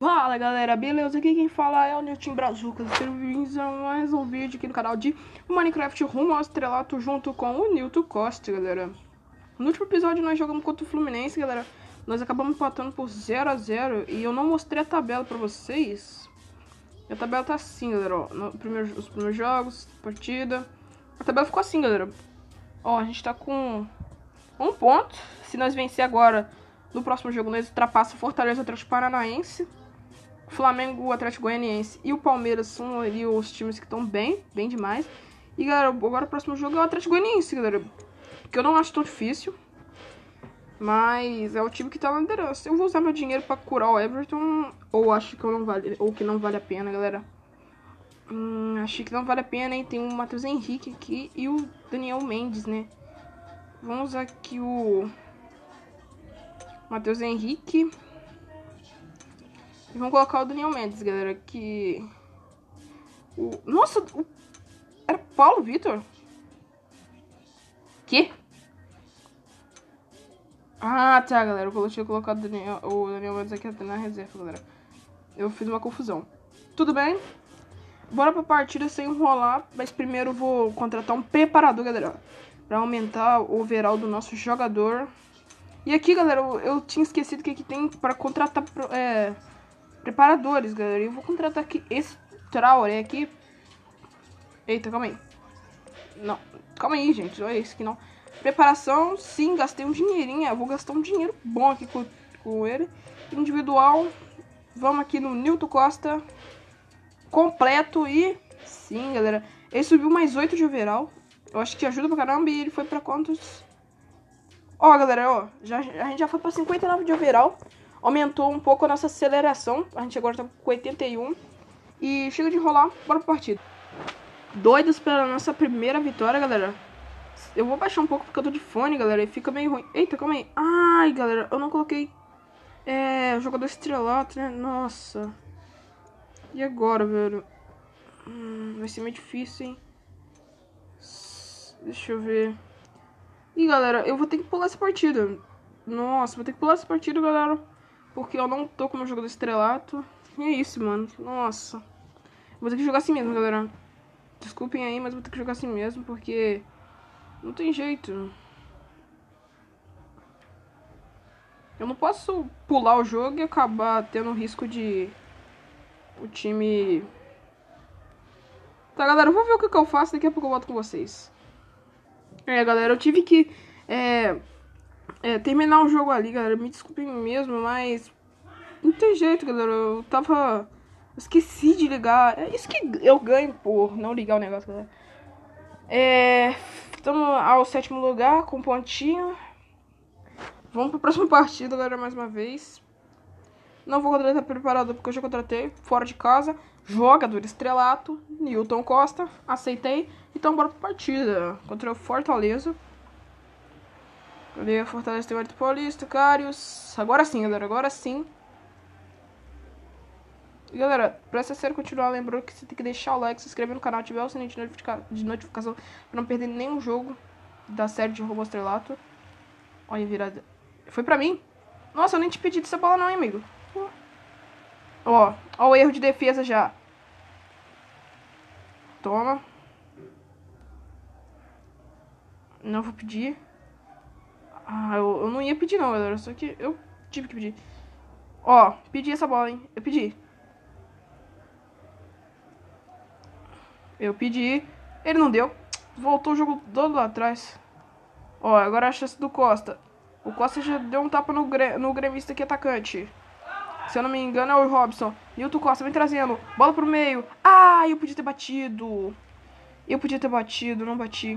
Fala galera, beleza? Aqui quem fala é o Nilton Brazuca. Sejam bem-vindos a mais um vídeo aqui no canal de Minecraft rumo ao estrelato junto com o Nilton Costa, galera. No último episódio nós jogamos contra o Fluminense, galera. Nós acabamos empatando por 0 a 0 e eu não mostrei a tabela pra vocês. A tabela tá assim, galera, ó. Os primeiros jogos, partida. A tabela ficou assim, galera. Ó, a gente tá com 1 ponto. Se nós vencer agora, no próximo jogo nós ultrapassa o Fortaleza, o Atlético Paranaense, Flamengo, o Atlético Goianiense e o Palmeiras são ali os times que estão bem demais. E galera, agora o próximo jogo é o Atlético Goianiense, galera, que eu não acho tão difícil, mas é o time que tá na liderança. Eu vou usar meu dinheiro pra curar o Everton, ou acho que não vale a pena, galera. Acho que não vale a pena, hein? Tem o Matheus Henrique aqui e o Daniel Mendes, né? Vamos usar aqui o Matheus Henrique. E vamos colocar o Daniel Mendes, galera, que... Nossa, era Paulo Vitor? Que? Ah, tá, galera, eu tinha colocado o Daniel Mendes aqui na reserva, galera. Eu fiz uma confusão. Tudo bem? Bora pra partida sem enrolar, mas primeiro eu vou contratar um preparador, galera, pra aumentar o overall do nosso jogador. E aqui, galera, eu tinha esquecido que aqui tem pra contratar preparadores, galera. Eu vou contratar aqui esse Traoré aqui. Eita, calma aí. Não, calma aí, gente. Olha isso aqui não. Preparação, sim, gastei um dinheirinho. Eu vou gastar um dinheiro bom aqui com ele. Individual. Vamos aqui no Nilton Costa. Completo e... Sim, galera. Ele subiu mais 8 de overall. Eu acho que ajuda pra caramba. E ele foi pra quantos? Ó, galera, ó. A gente já foi pra 59 de overall. Aumentou um pouco a nossa aceleração. A gente agora tá com 81. E chega de enrolar, bora pra partida. Doidos pela nossa primeira vitória, galera. Eu vou baixar um pouco porque eu tô de fone, galera, e fica meio ruim. Eita, calma aí. Ai, galera, eu não coloquei o jogador estrelato, né? Nossa. E agora, velho? Vai ser meio difícil, hein? Deixa eu ver. Ih, galera, eu vou ter que pular essa partida. Nossa, vou ter que pular essa partida, galera, porque eu não tô com o meu jogador estrelato. E é isso, mano. Nossa. Vou ter que jogar assim mesmo, galera. Desculpem aí, mas vou ter que jogar assim mesmo, porque não tem jeito. Eu não posso pular o jogo e acabar tendo risco de o time... Tá, galera, eu vou ver o que eu faço. Daqui a pouco eu volto com vocês. Galera, eu tive que terminar o jogo ali, galera. Me desculpem mesmo, mas não tem jeito, galera. Eu esqueci de ligar. É isso que eu ganho por não ligar o negócio, galera. Estamos ao 7º lugar com pontinho. Vamos para a próxima partida, galera, mais uma vez. Não vou contratar preparador porque eu já contratei. Fora de casa. Jogador estrelato. Nilton Costa. Aceitei. Então bora pra partida. Contra o Fortaleza. Cadê a Fortaleza? Tem o Arthur Paulista, Cários. Agora sim, galera. Agora sim. E galera, pra ser sério continuar, lembrando que você tem que deixar o like, se inscrever no canal, ativar o sininho de notificação pra não perder nenhum jogo da série de Rumo ao Estrelato. Olha a virada. Foi pra mim? Nossa, eu nem te pedi dessa bola não, hein, amigo. Ó o erro de defesa já. Toma. Não vou pedir. Ah, eu não ia pedir não, galera, só que eu tive que pedir. Ó, pedi essa bola, hein. Eu pedi. Ele não deu. Voltou o jogo todo lá atrás. Ó, agora a chance do Costa. O Costa já deu um tapa no gremista aqui, atacante. Se eu não me engano é o Robson. Nilton Costa vem trazendo. Bola pro meio. Ah, eu podia ter batido. Não bati.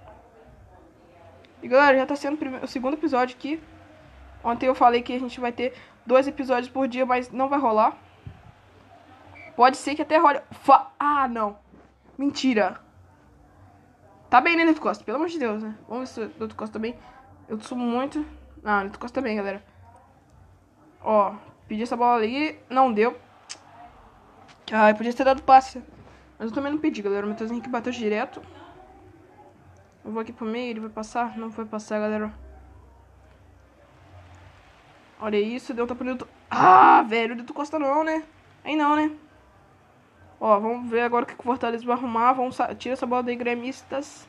E galera, já tá sendo o segundo episódio aqui. Ontem eu falei que a gente vai ter 2 episódios por dia, mas não vai rolar. Pode ser que até role. Ah, não. Mentira. Tá bem, né, Nilton Costa? Pelo amor de Deus, né? Vamos ver se o Nilton Costa tá bem. Eu sumo muito. Ah, Nilton Costa tá bem, galera. Ó, pedi essa bola ali. Não deu. Ah, podia ter dado passe. Mas eu também não pedi, galera. O Matheus Henrique bateu direto. Eu vou aqui pro meio, ele vai passar? Não vai passar, galera. Olha isso, deu um tapa no Nilton. Ah, velho, o Nilton Costa não, né? Aí não, né? Ó, vamos ver agora o que o Fortaleza vai arrumar. Tira essa bola daí, gremistas.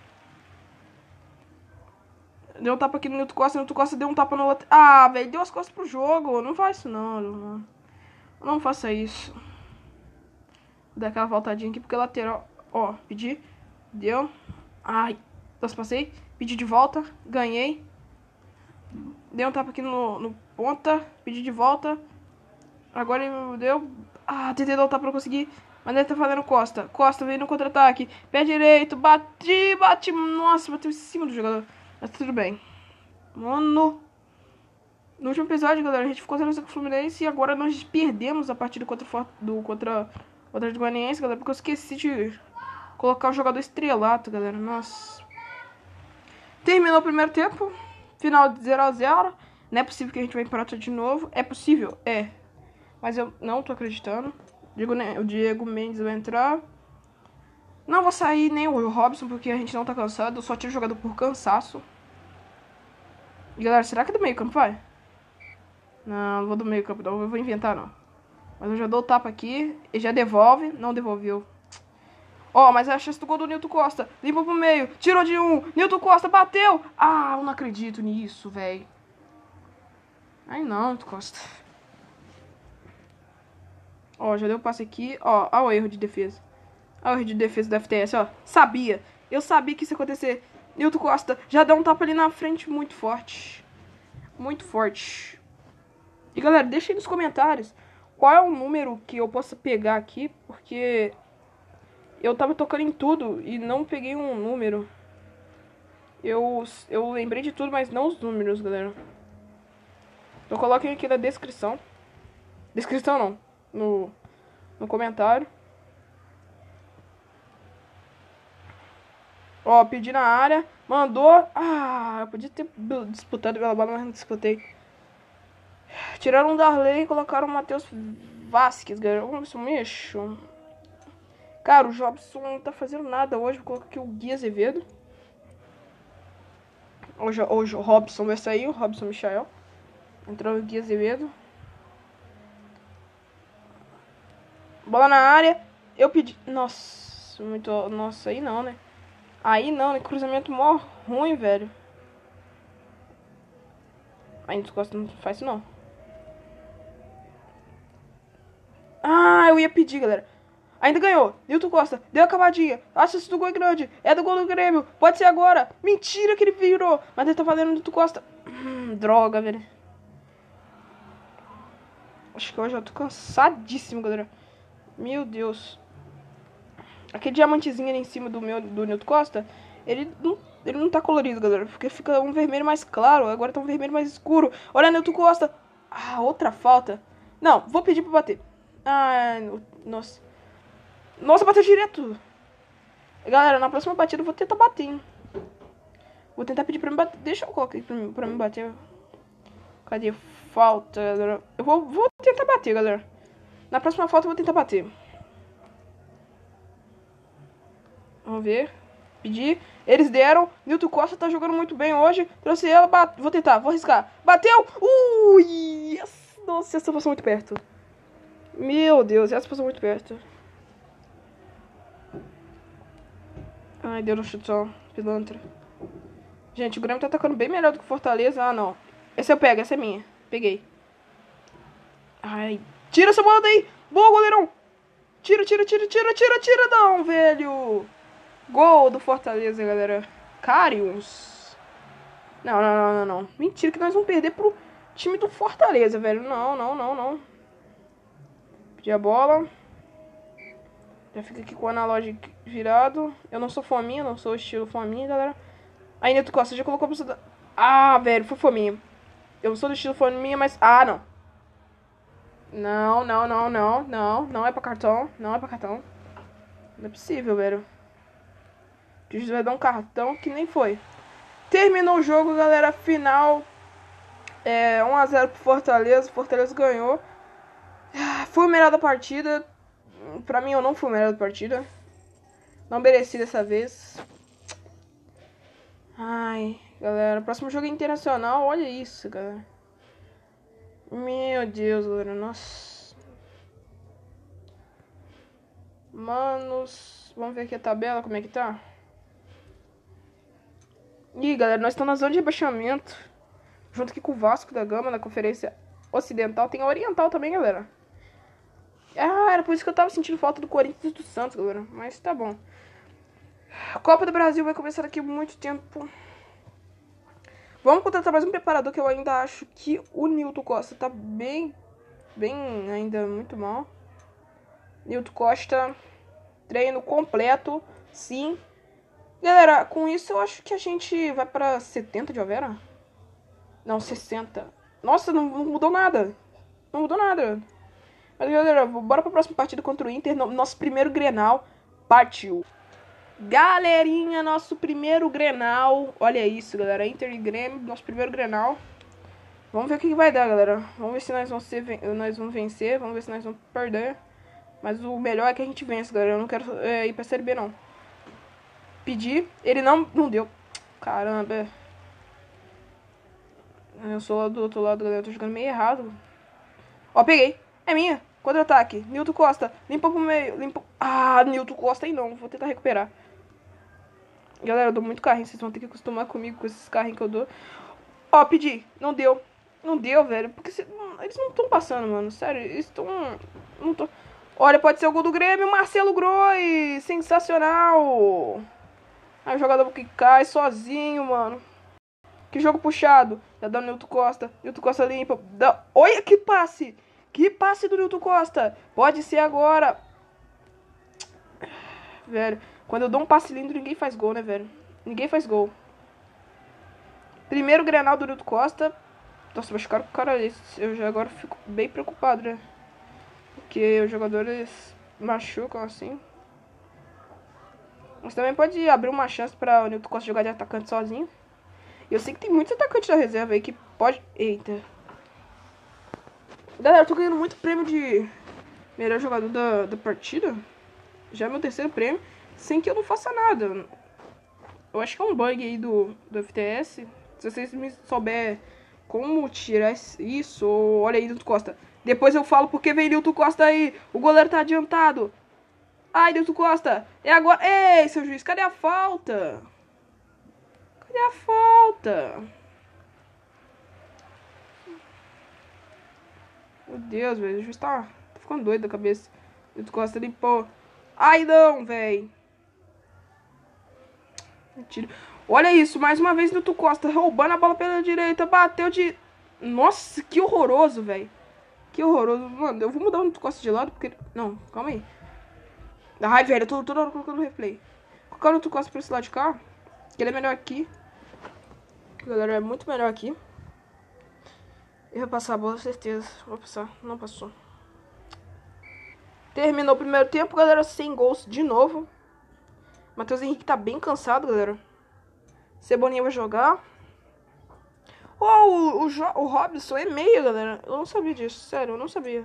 Deu um tapa aqui no Nilton Costa deu um tapa no outro. Ah, velho, deu as costas pro jogo. Não faz isso, não. Não faça isso. Vou dar aquela voltadinha aqui, porque lateral. Ó, pedi. Deu. Ai, passei. Pedi de volta. Ganhei. Dei um tapa aqui no ponta. Pedi de volta. Agora ele deu. Ah, tentei dar um tapa pra conseguir. Mas ele tá fazendo Costa. Costa veio no contra-ataque. Pé direito. Bate. Nossa, bateu em cima do jogador. Mas tudo bem. Mano. No último episódio, galera, a gente ficou 0 com o Fluminense. E agora nós perdemos a partida contra o Atlético Goianiense, galera. Porque eu esqueci de colocar o jogador estrelato, galera. Nossa. Terminou o primeiro tempo. Final de 0-0. Não é possível que a gente vai empatar de novo. É possível? É. Mas eu não tô acreditando. O Diego Mendes vai entrar. Não vou sair nem o Robson, porque a gente não tá cansado. Eu só tiro o jogador por cansaço. E galera, será que é do meio campo vai? Não vou do meio campo não. Eu vou inventar não. Mas eu já dou o tapa aqui. E já devolve. Não devolveu. Ó, mas é a chance do gol do Nilton Costa. Limpa pro meio. Tirou de um. Nilton Costa bateu. Ah, eu não acredito nisso, velho. Ai não, Nilton Costa. Ó, já deu o passe aqui. Ó, o erro de defesa. Ó, o erro de defesa do FTS, ó. Sabia. Eu sabia que isso ia acontecer. Nilton Costa já deu um tapa ali na frente muito forte. Muito forte. E galera, deixa aí nos comentários qual é o número que eu possa pegar aqui. Porque eu tava tocando em tudo e não peguei um número. Eu lembrei de tudo, mas não os números, galera. Então coloquem aqui na descrição. Descrição não. No comentário. Ó, pedi na área. Mandou. Ah, eu podia ter disputado pela bola, mas não disputei. Tiraram o Darley e colocaram o Matheus Vasquez, galera. Vamos ver se eu mexo. Cara, o Jobson não tá fazendo nada hoje. Vou colocar aqui o Gui Azevedo. Hoje o Robson vai sair, o Robson Michael. Entrou o Gui Azevedo. Bola na área. Eu pedi. Nossa, muito. Nossa, aí não, né? Aí não, né? Cruzamento mó ruim, velho. Ainda Costa não faz isso, não. Ah, eu ia pedir, galera. Ainda ganhou. Nilton Costa. Deu a cavadinha. Assist do gol grande. É do gol do Grêmio. Pode ser agora. Mentira que ele virou. Mas ele tá valendo o Nilton Costa. Droga, velho. Acho que hoje eu tô cansadíssimo, galera. Meu Deus. Aquele diamantezinho ali em cima do Nilton Costa, ele não tá colorido, galera. Porque fica um vermelho mais claro. Agora tá um vermelho mais escuro. Olha, Nilton Costa. Ah, outra falta. Não, vou pedir pra bater. Ah, nossa. Nossa, bateu direto. Galera, na próxima batida eu vou tentar bater, hein? Vou tentar pedir pra me bater. Deixa eu colocar aqui pra me bater. Cadê? Falta, galera. Eu vou tentar bater, galera. Na próxima falta eu vou tentar bater. Vamos ver. Pedir. Eles deram. Nilton Costa tá jogando muito bem hoje. Trouxe ela. Vou tentar. Vou arriscar. Bateu! Ui! Yes. Nossa, essa passou muito perto. Meu Deus, essa passou muito perto. Ai, deu no chutão. Pilantra. Gente, o Grêmio tá atacando bem melhor do que o Fortaleza. Ah, não. Essa eu pego, essa é minha. Peguei. Ai. Tira essa bola daí. Boa, goleirão. Tira. Não, velho. Gol do Fortaleza, galera. Carius. Não. Mentira que nós vamos perder pro time do Fortaleza, velho. Não. Pedi a bola. Já fica aqui com o analógico virado. Eu não sou fominha, não sou estilo fominha, galera. Aí, Nilton Costa já colocou pra... Ah, velho, foi fominha. Eu não sou do estilo fominha, mas... Ah, não. Não é pra cartão. Não é Não é possível, velho. O juiz vai dar um cartão que nem foi. Terminou o jogo, galera. Final. 1-0 pro Fortaleza. Fortaleza ganhou. Foi o melhor da partida. Pra mim, eu não fui o melhor da partida. Não mereci dessa vez. Ai, galera. Próximo jogo é internacional. Olha isso, galera. Meu Deus, galera. Nossa. Manos. Vamos ver aqui a tabela, como é que tá. Ih, galera, nós estamos na zona de rebaixamento. Junto aqui com o Vasco da Gama, na Conferência Ocidental. Tem a Oriental também, galera. Ah, era por isso que eu tava sentindo falta do Corinthians e do Santos, galera. Mas tá bom. A Copa do Brasil vai começar daqui a muito tempo. Vamos contratar mais um preparador, que eu ainda acho que o Nilton Costa tá bem ainda muito mal. Nilton Costa, treino completo, sim. Galera, com isso eu acho que a gente vai pra 70 de Overa. Não, 60. Nossa, não mudou nada. Não mudou nada. Mas galera, bora pra próxima partida contra o Inter. Nosso primeiro Grenal partiu. Galerinha, nosso primeiro Grenal. Olha isso, galera. Inter e Grêmio, nosso primeiro Grenal. Vamos ver o que vai dar, galera. Vamos ver se nós vamos vencer. Vamos ver se nós vamos perder. Mas o melhor é que a gente vence, galera. Eu não quero ir pra Série B, não. Pedi. Ele não deu. Caramba. Eu sou lá do outro lado, galera. Eu tô jogando meio errado. Ó, peguei. É minha. Contra-ataque. Nilton Costa. Limpa pro meio. Limpa. Ah, Nilton Costa aí não. Vou tentar recuperar. Galera, eu dou muito carrinho. Vocês vão ter que acostumar comigo com esses carrinhos que eu dou. Ó, pedi. Não deu. Não deu, velho. Porque eles não estão passando, mano. Sério, eles estão... Não tô... Olha, pode ser o gol do Grêmio. Marcelo Groi. Sensacional. Aí o jogador que cai sozinho, mano. Que jogo puxado. Já dá o Nilton Costa. Nilton Costa limpa. Olha que passe. Que passe do Nilton Costa. Pode ser agora. Velho. Quando eu dou um passe lindo, ninguém faz gol, né, velho? Ninguém faz gol. Primeiro Grenal do Nilton Costa. Nossa, machucaram o cara. Eu já agora fico bem preocupado, né? Porque os jogadores machucam assim. Mas também pode abrir uma chance para o Nilton Costa jogar de atacante sozinho. E eu sei que tem muitos atacantes da reserva aí que pode... Eita. Galera, eu tô ganhando muito prêmio de melhor jogador da partida. Já é meu terceiro prêmio. Sem que eu não faça nada. Eu acho que é um bug aí do FTS. Se vocês me souberem como tirar isso... Olha aí, Nilton Costa. Depois eu falo porque vem Nilton Costa aí. O goleiro tá adiantado. Ai, Nilton Costa. É agora. Ei, seu juiz, cadê a falta? Cadê a falta? Meu Deus, velho. O juiz tá ficando doido da cabeça. Nilton Costa limpou. Ai, não, velho. Mentira. Olha isso, mais uma vez Nilton Costa roubando a bola pela direita. Bateu de... Nossa, que horroroso, velho. Que horroroso. Mano, eu vou mudar o Nilton Costa de lado porque... Não, calma aí. Ai, velho, eu tô toda hora colocando replay. Colocar o Nilton Costa pra esse lado de cá. Que ele é melhor aqui. Galera, é muito melhor aqui. Eu vou passar a bola, certeza. Vou passar. Não passou. Terminou o primeiro tempo, galera. Sem gols de novo. Matheus Henrique tá bem cansado, galera. Cebolinha vai jogar. Oh, o Robson é meia, galera. Eu não sabia disso. Sério, eu não sabia.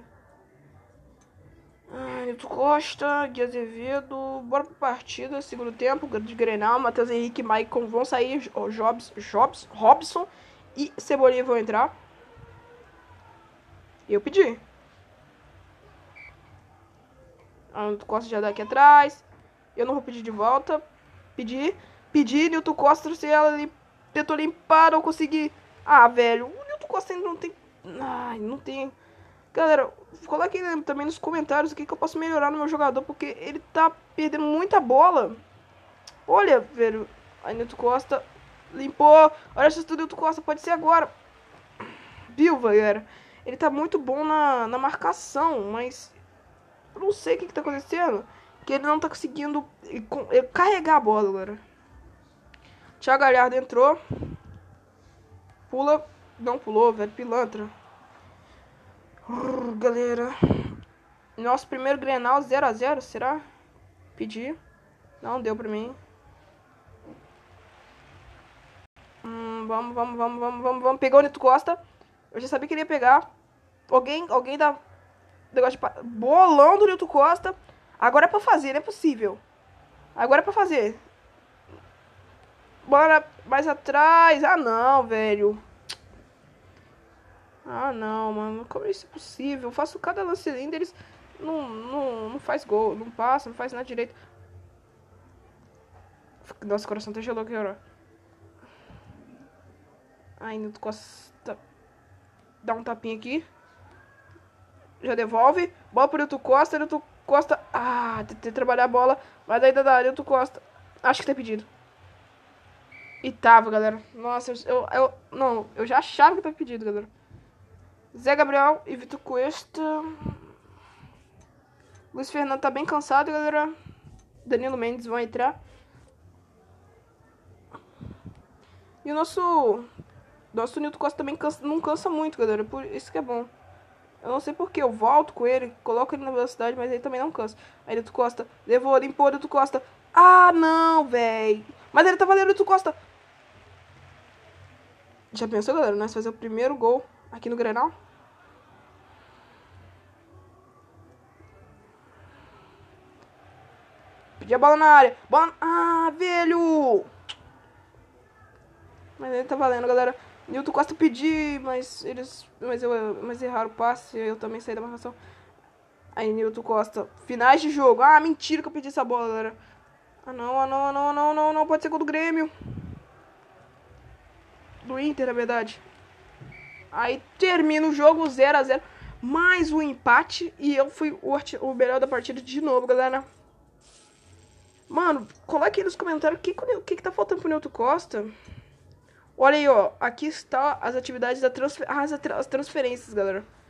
Nilton Costa, Gui Azevedo. Bora pra partida. Segundo tempo, de Grenal. Matheus Henrique e Maicon vão sair. Robson e Cebolinha vão entrar. Eu pedi. Nilton Costa já dá aqui atrás. Eu não vou pedir de volta. Pedi. Nilton Costa trouxe ela ali. Tentou limpar, não consegui. Ah, velho. O Nilton Costa ainda não tem... Ai, não tem... Galera, coloque também nos comentários o que eu posso melhorar no meu jogador. Porque ele tá perdendo muita bola. Olha, velho. Aí Nilton Costa limpou. Olha a chance do Nilton Costa. Pode ser agora. Viu, galera? Ele tá muito bom na marcação. Mas eu não sei o que tá acontecendo. Que ele não tá conseguindo carregar a bola, galera. Thiago Galhardo entrou. Pula. Não pulou, velho. Pilantra. Galera. Nosso primeiro Grenal 0x0, será? Pedi. Não deu pra mim. Vamos. Pegou o Nilton Costa. Eu já sabia que ele ia pegar. Alguém dá... Negócio de... Bolão do Nilton Costa. Agora é pra fazer, não é possível. Agora é pra fazer. Bora mais atrás. Ah, não, velho. Ah, não, mano. Como isso é possível? Eu faço cada lance lindo, eles não faz gol, não passa, não faz nada direito. Nossa, o coração tá gelado aqui agora. Ai, Nilton Costa. Dá um tapinha aqui. Já devolve. Bola pro Nilton Costa. Nilton Costa. Ah, tentei trabalhar a bola. Mas ainda dá. Nilton Costa. Acho que tá pedido. E tava, galera. Nossa, não, eu já achava que tá pedido, galera. Zé Gabriel e Vitor Cuesta. Luiz Fernando tá bem cansado, galera. Danilo Mendes vão entrar. E o nosso Nilton Costa também não cansa muito, galera. Por isso que é bom. Eu não sei porque eu volto com ele, coloco ele na velocidade, mas ele também não cansa. Aí Nilton Costa, levou, limpou, Nilton Costa. Ah, não, véi. Mas ele tá valendo, Nilton Costa. Já pensou, galera? Nós fazer o primeiro gol aqui no Grenal? Pedi a bola na área. Bola... Ah, velho! Mas ele tá valendo, galera. Nilton Costa pedi, mas erraram o passe. Eu também saí da marcação. Aí, Nilton Costa. Finais de jogo. Ah, mentira que eu pedi essa bola, galera. Ah, não, ah, não, ah, não, ah, não, não, não. Pode ser gol do Grêmio. Do Inter, na verdade. Aí termina o jogo 0x0. Mais um empate. E eu fui o melhor da partida de novo, galera. Mano, coloque aí nos comentários o que tá faltando pro Nilton Costa. Olha aí, ó. Aqui está as atividades da as transferências, galera.